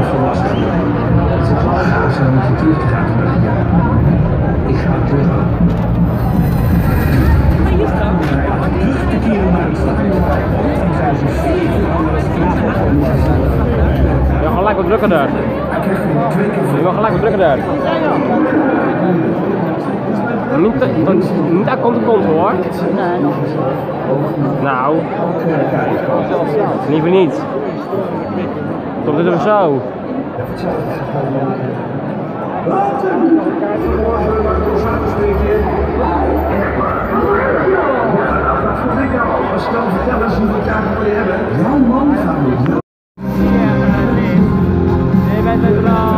een volwassen. Het is wel gaaf zo met je terug te gaan. Ik ga terug. Terug te keren naar het stadion. Je wil gelijk wat drukker daar. Je wil gelijk wat drukker daar. Niet aan kant hoor. Nee, nog niet. Nou, liever niet. Komt het er zo? Snel vertellen ze wat elkaar wil je hebben. Jouw man gaat niet. Je bent er al.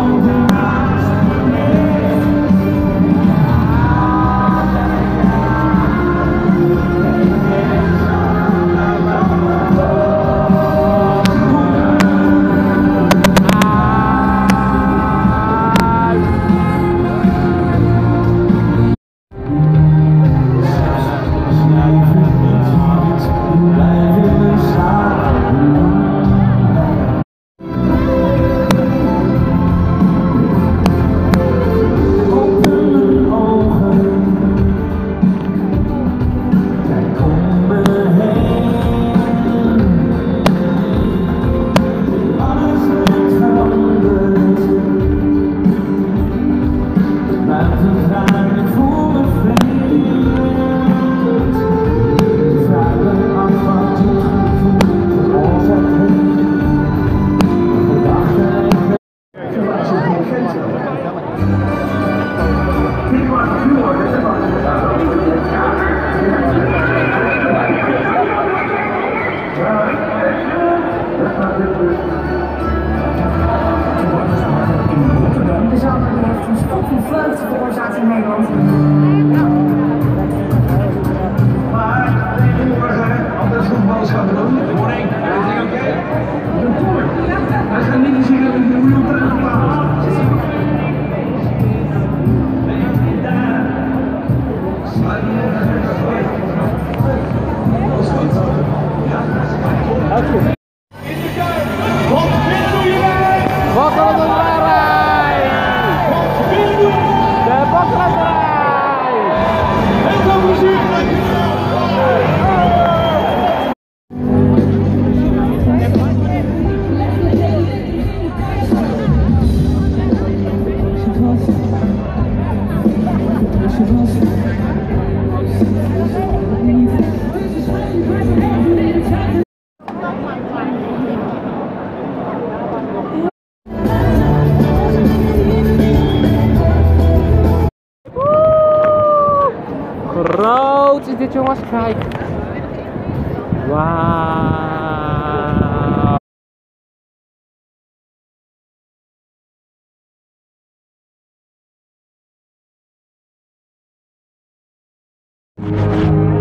De zanger heeft een schok van vreugde veroorzaakt in Nederland. Maar morgen altijd voetbalschappen doen. Morning, everything okay? Hij gaat niet zien dat ik de real time bepaald. Bakkerenderij! De bakkerenderij! En zo muziek! Groot is dit, jongens, kijk. Wauw.